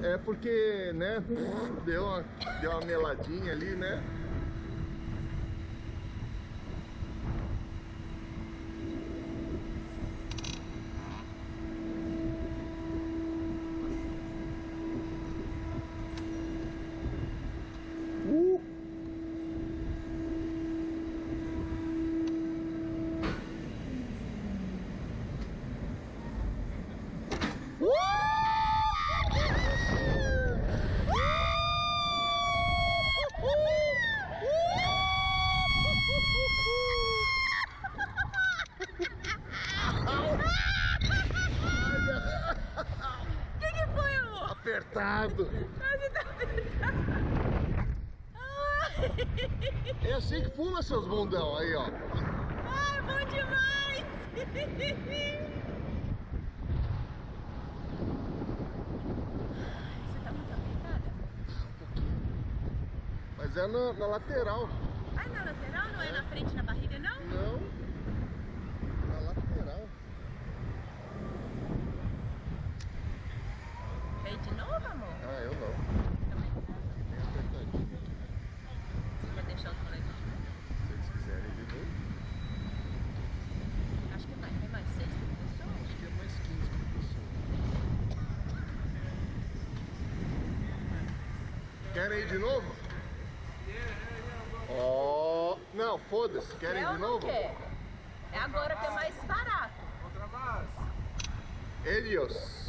É porque, né, deu uma meladinha ali, né? Que foi, amor? Apertado. Você tá apertado. É assim que pula, seus bundão aí, ó. Ai, bom demais. Você tá muito apertada? Um pouquinho. Mas é na lateral. Ah, na lateral? Não é na frente, na barriga, não? Não. Na lateral. Quer ir de novo, amor? Ah, eu não. Também. Bem apertadinho aqui. Você quer deixar os moleques? Se eles quiserem de novo. Acho que vai. Tem mais 6 por pessoa? Acho que é mais 15 por pessoa. Querem ir de novo? Ó, não, foda-se. Querem Quer de ou não novo? quer? É agora que é mais barato. Elios.